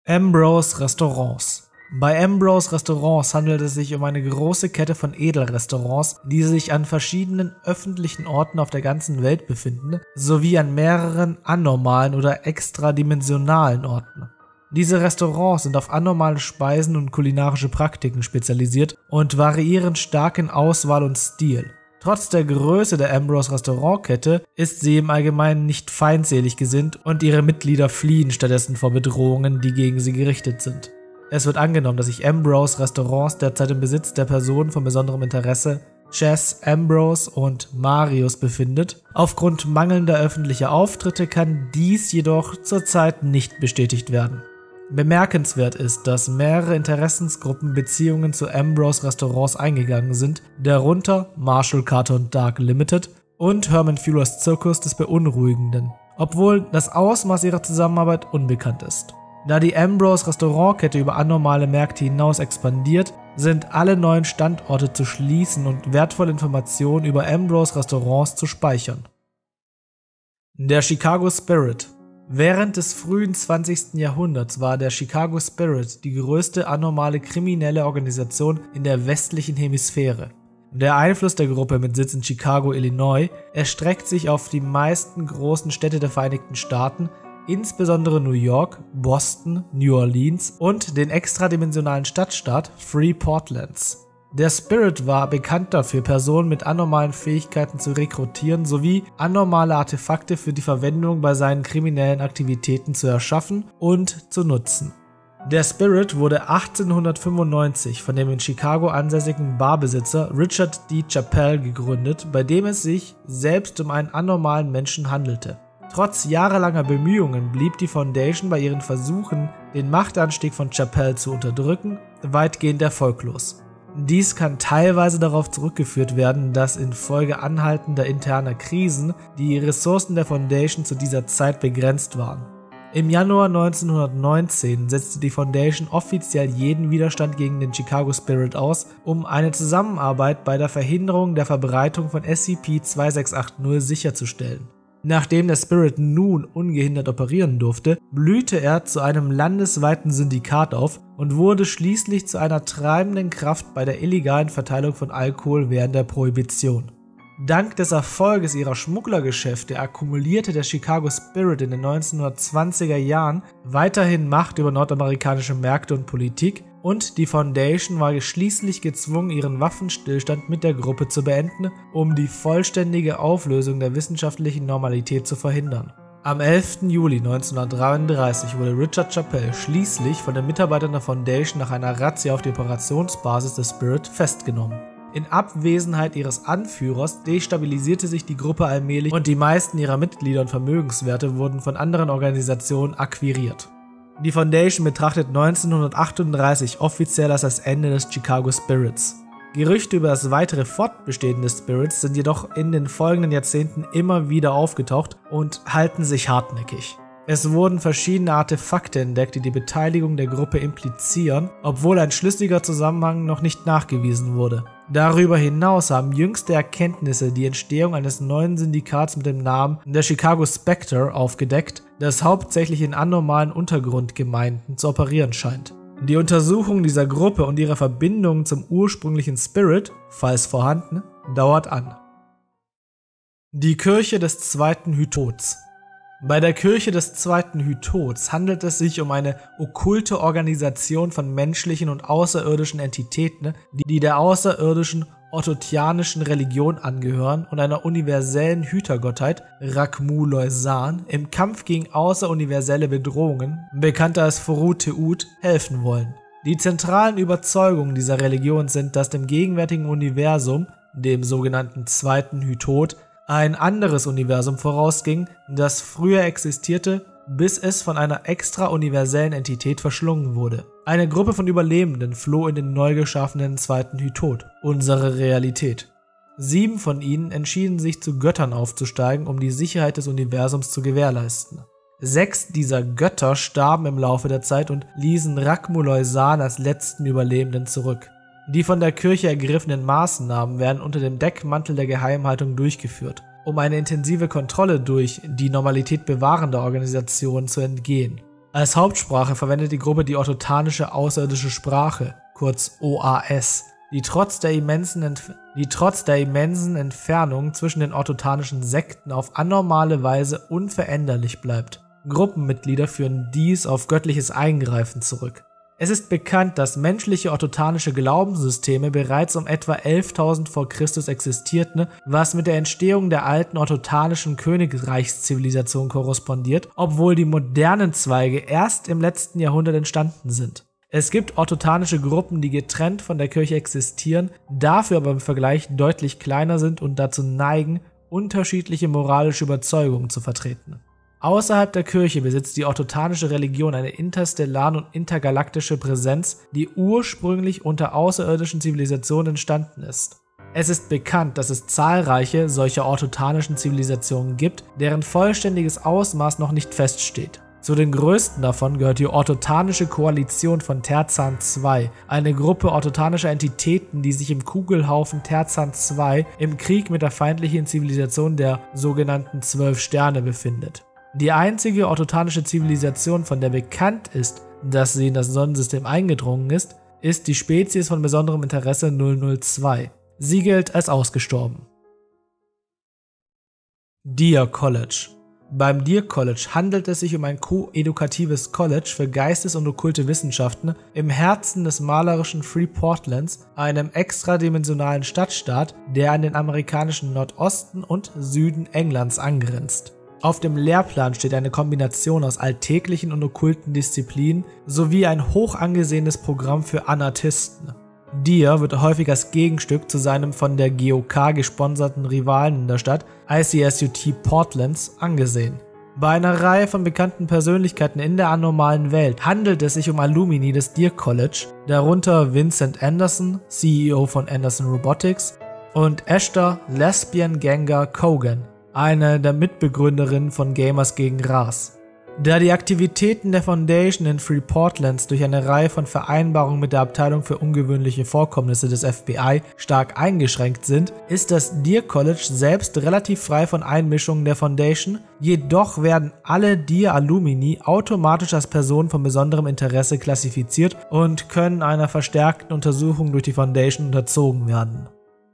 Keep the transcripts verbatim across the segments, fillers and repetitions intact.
Ambrose Restaurants. Bei Ambrose Restaurants handelt es sich um eine große Kette von Edelrestaurants, die sich an verschiedenen öffentlichen Orten auf der ganzen Welt befinden, sowie an mehreren anormalen oder extradimensionalen Orten. Diese Restaurants sind auf anormale Speisen und kulinarische Praktiken spezialisiert und variieren stark in Auswahl und Stil. Trotz der Größe der Ambrose Restaurantkette ist sie im Allgemeinen nicht feindselig gesinnt und ihre Mitglieder fliehen stattdessen vor Bedrohungen, die gegen sie gerichtet sind. Es wird angenommen, dass sich Ambrose Restaurants derzeit im Besitz der Personen von besonderem Interesse Chess, Ambrose und Marius befindet. Aufgrund mangelnder öffentlicher Auftritte kann dies jedoch zurzeit nicht bestätigt werden. Bemerkenswert ist, dass mehrere Interessensgruppen Beziehungen zu Ambrose Restaurants eingegangen sind, darunter Marshall Carter und Dark Limited und Herman Fuhrers Zirkus des Beunruhigenden, obwohl das Ausmaß ihrer Zusammenarbeit unbekannt ist. Da die Ambrose Restaurantkette über anormale Märkte hinaus expandiert, sind alle neuen Standorte zu schließen und wertvolle Informationen über Ambrose Restaurants zu speichern. Der Chicago Spirit. Während des frühen zwanzigsten Jahrhunderts war der Chicago Spirit die größte anormale kriminelle Organisation in der westlichen Hemisphäre. Der Einfluss der Gruppe mit Sitz in Chicago, Illinois, erstreckt sich auf die meisten großen Städte der Vereinigten Staaten, insbesondere New York, Boston, New Orleans und den extradimensionalen Stadtstaat Free Portlands. Der Spirit war bekannt dafür, Personen mit anormalen Fähigkeiten zu rekrutieren sowie anormale Artefakte für die Verwendung bei seinen kriminellen Aktivitäten zu erschaffen und zu nutzen. Der Spirit wurde achtzehnhundertfünfundneunzig von dem in Chicago ansässigen Barbesitzer Richard D. Chappell gegründet, bei dem es sich selbst um einen anormalen Menschen handelte. Trotz jahrelanger Bemühungen blieb die Foundation bei ihren Versuchen, den Machtanstieg von Chappell zu unterdrücken, weitgehend erfolglos. Dies kann teilweise darauf zurückgeführt werden, dass infolge anhaltender interner Krisen die Ressourcen der Foundation zu dieser Zeit begrenzt waren. Im Januar neunzehnhundertneunzehn setzte die Foundation offiziell jeden Widerstand gegen den Chicago Spirit aus, um eine Zusammenarbeit bei der Verhinderung der Verbreitung von S C P sechsundzwanzig achtzig sicherzustellen. Nachdem der Spirit nun ungehindert operieren durfte, blühte er zu einem landesweiten Syndikat auf und wurde schließlich zu einer treibenden Kraft bei der illegalen Verteilung von Alkohol während der Prohibition. Dank des Erfolges ihrer Schmugglergeschäfte akkumulierte der Chicago Spirit in den neunzehnhundertzwanziger Jahren weiterhin Macht über nordamerikanische Märkte und Politik, und die Foundation war schließlich gezwungen, ihren Waffenstillstand mit der Gruppe zu beenden, um die vollständige Auflösung der wissenschaftlichen Normalität zu verhindern. Am elften Juli neunzehnhundertdreiunddreißig wurde Richard Chappell schließlich von den Mitarbeitern der Foundation nach einer Razzia auf die Operationsbasis des Spirit festgenommen. In Abwesenheit ihres Anführers destabilisierte sich die Gruppe allmählich und die meisten ihrer Mitglieder und Vermögenswerte wurden von anderen Organisationen akquiriert. Die Foundation betrachtet neunzehnhundertachtunddreißig offiziell als das Ende des Chicago Spirits. Gerüchte über das weitere Fortbestehen des Spirits sind jedoch in den folgenden Jahrzehnten immer wieder aufgetaucht und halten sich hartnäckig. Es wurden verschiedene Artefakte entdeckt, die die Beteiligung der Gruppe implizieren, obwohl ein schlüssiger Zusammenhang noch nicht nachgewiesen wurde. Darüber hinaus haben jüngste Erkenntnisse die Entstehung eines neuen Syndikats mit dem Namen der Chicago Spectre aufgedeckt, das hauptsächlich in anormalen Untergrundgemeinden zu operieren scheint. Die Untersuchung dieser Gruppe und ihrer Verbindungen zum ursprünglichen Spirit, falls vorhanden, dauert an. Die Kirche des zweiten Hytots. Bei der Kirche des zweiten Hytots handelt es sich um eine okkulte Organisation von menschlichen und außerirdischen Entitäten, die der außerirdischen orthotianischen Religion angehören und einer universellen Hütergottheit, Rakmu-Loisan, im Kampf gegen außeruniverselle Bedrohungen, bekannter als Furu-Teut, helfen wollen. Die zentralen Überzeugungen dieser Religion sind, dass dem gegenwärtigen Universum, dem sogenannten zweiten Hytot, ein anderes Universum vorausging, das früher existierte, bis es von einer extra-universellen Entität verschlungen wurde. Eine Gruppe von Überlebenden floh in den neu geschaffenen zweiten Hytot, unsere Realität. Sieben von ihnen entschieden sich zu Göttern aufzusteigen, um die Sicherheit des Universums zu gewährleisten. Sechs dieser Götter starben im Laufe der Zeit und ließen Rakmu-Loisan als letzten Überlebenden zurück. Die von der Kirche ergriffenen Maßnahmen werden unter dem Deckmantel der Geheimhaltung durchgeführt, um eine intensive Kontrolle durch die Normalität bewahrende Organisation zu entgehen. Als Hauptsprache verwendet die Gruppe die orthotanische außerirdische Sprache, kurz O A S, die trotz der immensen, Entf- die trotz der immensen Entfernung zwischen den orthotanischen Sekten auf anormale Weise unveränderlich bleibt. Gruppenmitglieder führen dies auf göttliches Eingreifen zurück. Es ist bekannt, dass menschliche orthotanische Glaubenssysteme bereits um etwa elftausend vor Christus existierten, was mit der Entstehung der alten orthotanischen Königreichszivilisation korrespondiert, obwohl die modernen Zweige erst im letzten Jahrhundert entstanden sind. Es gibt orthotanische Gruppen, die getrennt von der Kirche existieren, dafür aber im Vergleich deutlich kleiner sind und dazu neigen, unterschiedliche moralische Überzeugungen zu vertreten. Außerhalb der Kirche besitzt die orthotanische Religion eine interstellare und intergalaktische Präsenz, die ursprünglich unter außerirdischen Zivilisationen entstanden ist. Es ist bekannt, dass es zahlreiche solcher orthotanischen Zivilisationen gibt, deren vollständiges Ausmaß noch nicht feststeht. Zu den größten davon gehört die Orthotanische Koalition von Terzan zwei, eine Gruppe orthotanischer Entitäten, die sich im Kugelhaufen Terzan zwei im Krieg mit der feindlichen Zivilisation der sogenannten Zwölf Sterne befindet. Die einzige orthotanische Zivilisation, von der bekannt ist, dass sie in das Sonnensystem eingedrungen ist, ist die Spezies von besonderem Interesse null null zwei. Sie gilt als ausgestorben. Deer College. Beim Deer College handelt es sich um ein koedukatives College für Geistes- und okkulte Wissenschaften im Herzen des malerischen Freeportlands, einem extradimensionalen Stadtstaat, der an den amerikanischen Nordosten und Süden Englands angrenzt. Auf dem Lehrplan steht eine Kombination aus alltäglichen und okkulten Disziplinen sowie ein hoch angesehenes Programm für Anarchisten. Deer wird häufig als Gegenstück zu seinem von der G O K gesponserten Rivalen in der Stadt, I C S U T Portlands, angesehen. Bei einer Reihe von bekannten Persönlichkeiten in der anormalen Welt handelt es sich um Alumni des Deer College, darunter Vincent Anderson, C E O von Anderson Robotics, und Esther Lesbian Ganga Kogan, eine der Mitbegründerinnen von Gamers gegen Ras. Da die Aktivitäten der Foundation in Freeportlands durch eine Reihe von Vereinbarungen mit der Abteilung für ungewöhnliche Vorkommnisse des F B I stark eingeschränkt sind, ist das Deer College selbst relativ frei von Einmischungen der Foundation, jedoch werden alle Deer-Alumni automatisch als Personen von besonderem Interesse klassifiziert und können einer verstärkten Untersuchung durch die Foundation unterzogen werden.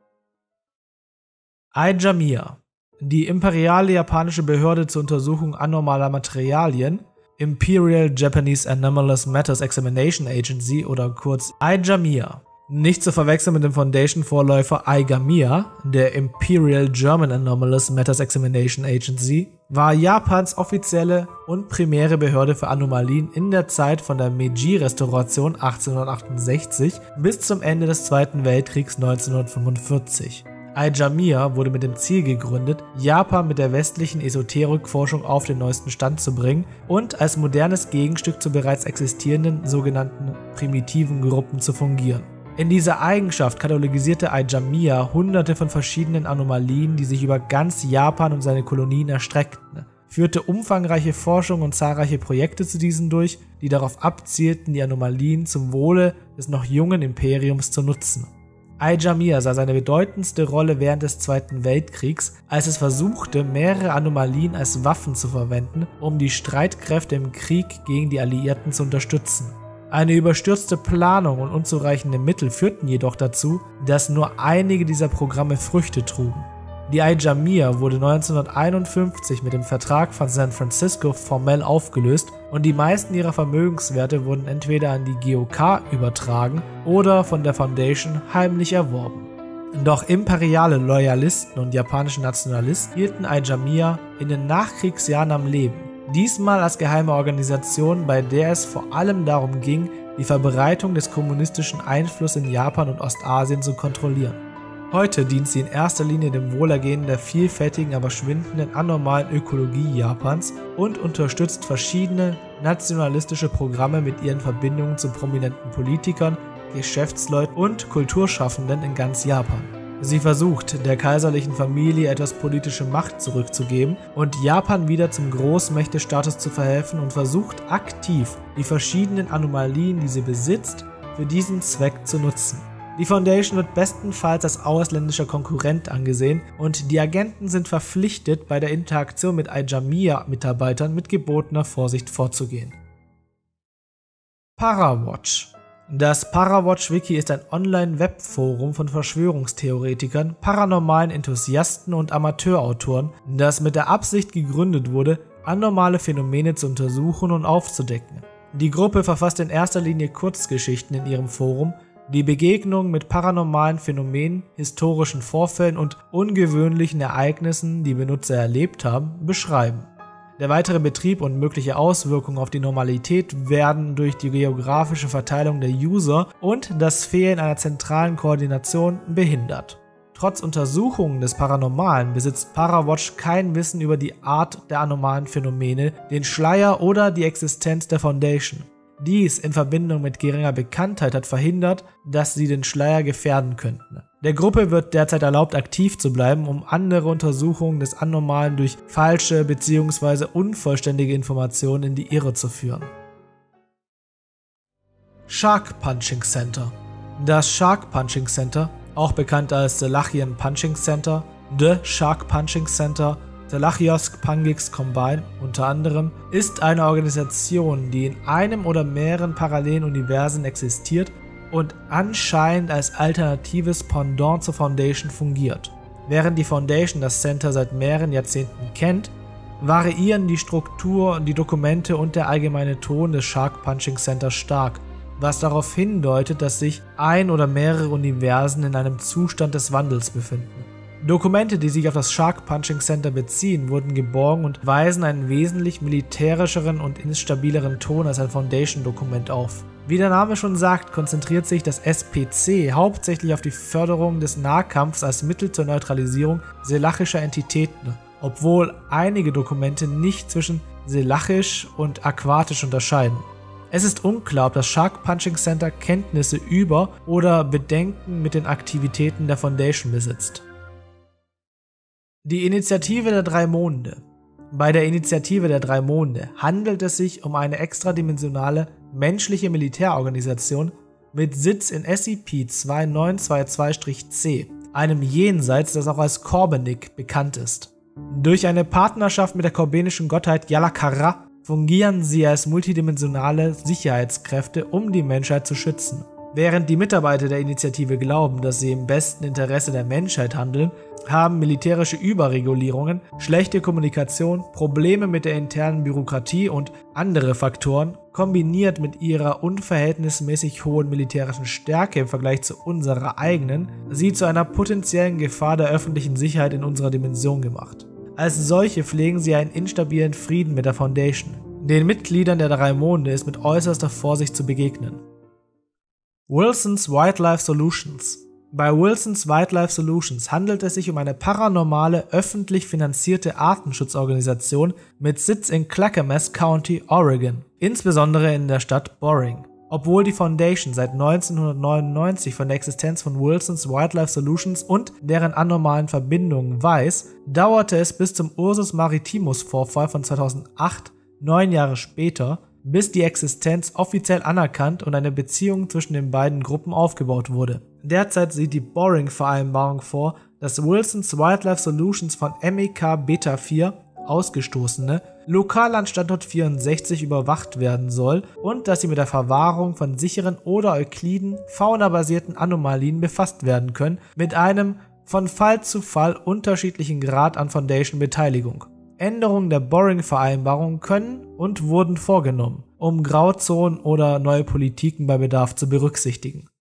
Ijamia. Die imperiale japanische Behörde zur Untersuchung anormaler Materialien, Imperial Japanese Anomalous Matters Examination Agency oder kurz Ijamia, nicht zu verwechseln mit dem Foundation-Vorläufer Igamiya, der Imperial German Anomalous Matters Examination Agency, war Japans offizielle und primäre Behörde für Anomalien in der Zeit von der Meiji-Restauration achtzehnhundertachtundsechzig bis zum Ende des Zweiten Weltkriegs neunzehnhundertfünfundvierzig. Ijamia wurde mit dem Ziel gegründet, Japan mit der westlichen Esoterikforschung auf den neuesten Stand zu bringen und als modernes Gegenstück zu bereits existierenden sogenannten primitiven Gruppen zu fungieren. In dieser Eigenschaft katalogisierte Ijamia hunderte von verschiedenen Anomalien, die sich über ganz Japan und seine Kolonien erstreckten, führte umfangreiche Forschung und zahlreiche Projekte zu diesen durch, die darauf abzielten, die Anomalien zum Wohle des noch jungen Imperiums zu nutzen. Ijamia sah seine bedeutendste Rolle während des Zweiten Weltkriegs, als es versuchte, mehrere Anomalien als Waffen zu verwenden, um die Streitkräfte im Krieg gegen die Alliierten zu unterstützen. Eine überstürzte Planung und unzureichende Mittel führten jedoch dazu, dass nur einige dieser Programme Früchte trugen. Die Ijamia wurde neunzehnhunderteinundfünfzig mit dem Vertrag von San Francisco formell aufgelöst und die meisten ihrer Vermögenswerte wurden entweder an die G O K übertragen oder von der Foundation heimlich erworben. Doch imperiale Loyalisten und japanische Nationalisten hielten Ijamia in den Nachkriegsjahren am Leben. Diesmal als geheime Organisation, bei der es vor allem darum ging, die Verbreitung des kommunistischen Einflusses in Japan und Ostasien zu kontrollieren. Heute dient sie in erster Linie dem Wohlergehen der vielfältigen, aber schwindenden anormalen Ökologie Japans und unterstützt verschiedene nationalistische Programme mit ihren Verbindungen zu prominenten Politikern, Geschäftsleuten und Kulturschaffenden in ganz Japan. Sie versucht, der kaiserlichen Familie etwas politische Macht zurückzugeben und Japan wieder zum Großmächtestatus zu verhelfen und versucht aktiv, die verschiedenen Anomalien, die sie besitzt, für diesen Zweck zu nutzen. Die Foundation wird bestenfalls als ausländischer Konkurrent angesehen und die Agenten sind verpflichtet, bei der Interaktion mit Ijamia-Mitarbeitern mit gebotener Vorsicht vorzugehen. Parawatch. Das Parawatch-Wiki ist ein Online-Webforum von Verschwörungstheoretikern, paranormalen Enthusiasten und Amateurautoren, das mit der Absicht gegründet wurde, anormale Phänomene zu untersuchen und aufzudecken. Die Gruppe verfasst in erster Linie Kurzgeschichten in ihrem Forum, die Begegnungen mit paranormalen Phänomenen, historischen Vorfällen und ungewöhnlichen Ereignissen, die Benutzer erlebt haben, beschreiben. Der weitere Betrieb und mögliche Auswirkungen auf die Normalität werden durch die geografische Verteilung der User und das Fehlen einer zentralen Koordination behindert. Trotz Untersuchungen des Paranormalen besitzt Parawatch kein Wissen über die Art der anomalen Phänomene, den Schleier oder die Existenz der Foundation. Dies in Verbindung mit geringer Bekanntheit hat verhindert, dass sie den Schleier gefährden könnten. Der Gruppe wird derzeit erlaubt, aktiv zu bleiben, um andere Untersuchungen des Anormalen durch falsche bzw. unvollständige Informationen in die Irre zu führen. Shark Punching Center. Das Shark Punching Center, auch bekannt als Selachian Punching Center, The Shark Punching Center, Selachiosk Pangix Combine unter anderem, ist eine Organisation, die in einem oder mehreren parallelen Universen existiert und anscheinend als alternatives Pendant zur Foundation fungiert. Während die Foundation das Center seit mehreren Jahrzehnten kennt, variieren die Struktur, die Dokumente und der allgemeine Ton des Shark Punching Center stark, was darauf hindeutet, dass sich ein oder mehrere Universen in einem Zustand des Wandels befinden. Dokumente, die sich auf das Shark Punching Center beziehen, wurden geborgen und weisen einen wesentlich militärischeren und instabileren Ton als ein Foundation-Dokument auf. Wie der Name schon sagt, konzentriert sich das S P C hauptsächlich auf die Förderung des Nahkampfs als Mittel zur Neutralisierung selachischer Entitäten, obwohl einige Dokumente nicht zwischen selachisch und aquatisch unterscheiden. Es ist unklar, ob das Shark Punching Center Kenntnisse über oder Bedenken mit den Aktivitäten der Foundation besitzt. Die Initiative der drei Monde. Bei der Initiative der drei Monde handelt es sich um eine extradimensionale menschliche Militärorganisation mit Sitz in S C P zwei neun zwei zwei C, einem Jenseits, das auch als Korbenik bekannt ist. Durch eine Partnerschaft mit der korbenischen Gottheit Yala-Kara fungieren sie als multidimensionale Sicherheitskräfte, um die Menschheit zu schützen. Während die Mitarbeiter der Initiative glauben, dass sie im besten Interesse der Menschheit handeln, haben militärische Überregulierungen, schlechte Kommunikation, Probleme mit der internen Bürokratie und andere Faktoren, kombiniert mit ihrer unverhältnismäßig hohen militärischen Stärke im Vergleich zu unserer eigenen, sie zu einer potenziellen Gefahr der öffentlichen Sicherheit in unserer Dimension gemacht. Als solche pflegen sie einen instabilen Frieden mit der Foundation. Den Mitgliedern der drei Monde ist mit äußerster Vorsicht zu begegnen. Wilson's Wildlife Solutions. Bei Wilson's Wildlife Solutions handelt es sich um eine paranormale, öffentlich finanzierte Artenschutzorganisation mit Sitz in Clackamas County, Oregon, insbesondere in der Stadt Boring. Obwohl die Foundation seit neunzehnhundertneunundneunzig von der Existenz von Wilson's Wildlife Solutions und deren anormalen Verbindungen weiß, dauerte es bis zum Ursus Maritimus-Vorfall von zweitausendacht, neun Jahre später, bis die Existenz offiziell anerkannt und eine Beziehung zwischen den beiden Gruppen aufgebaut wurde. Derzeit sieht die Boring-Vereinbarung vor, dass Wilson's Wildlife Solutions von M E K Beta vier, Ausgestoßene, lokal an Standort vierundsechzig überwacht werden soll und dass sie mit der Verwahrung von sicheren oder Eukliden faunabasierten Anomalien befasst werden können, mit einem von Fall zu Fall unterschiedlichen Grad an Foundation-Beteiligung. Änderungen der Boring-Vereinbarung können und wurden vorgenommen, um Grauzonen oder neue Politiken bei Bedarf zu berücksichtigen.